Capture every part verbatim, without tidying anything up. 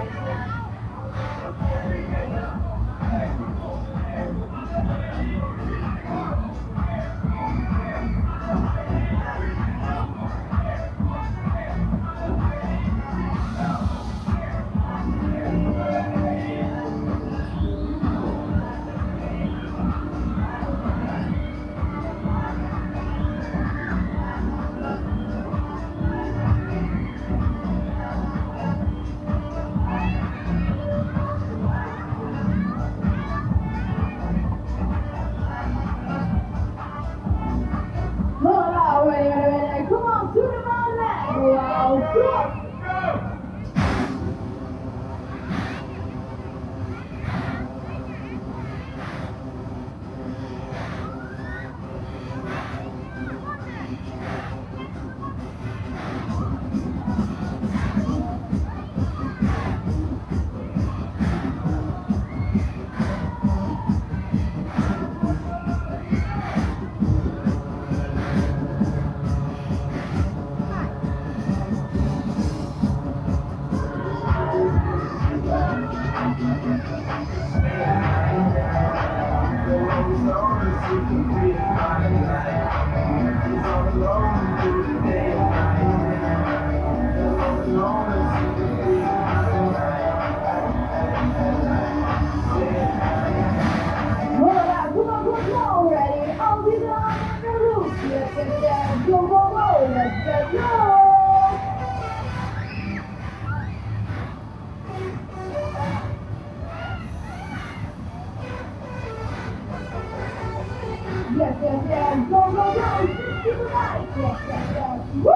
Yes, yes, yes. Go, go, go. sixty to life. Yes, yes, yes. Woo!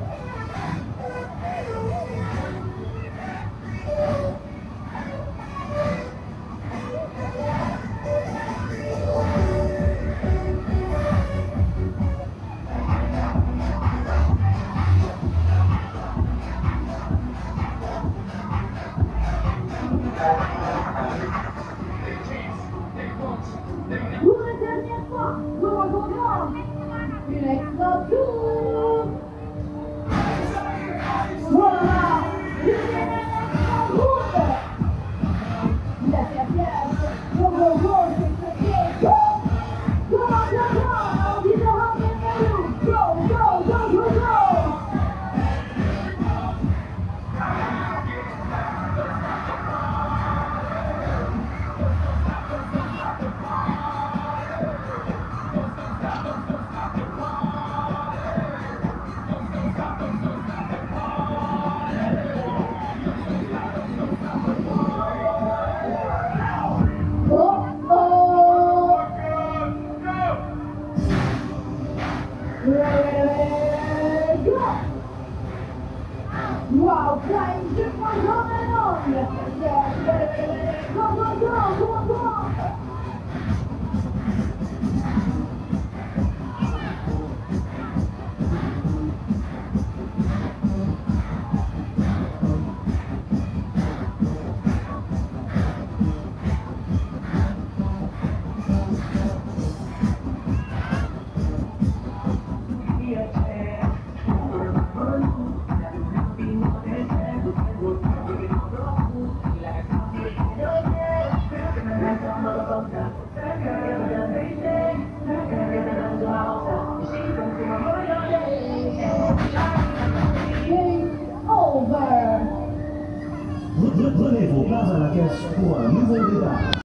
Pour la dernière fois, nous rencontrons une extra tour. Voilà, une extra route. Yes, yes, yes. Go, go, go, c'est très go. Go, go, go. On dit de rentrer vers nous. Go, go, go, go, go. Wow, flying just one going on. Yes, yes, go, go, go, come on, come on. Prenez vos places à la caisse pour un nouveau départ.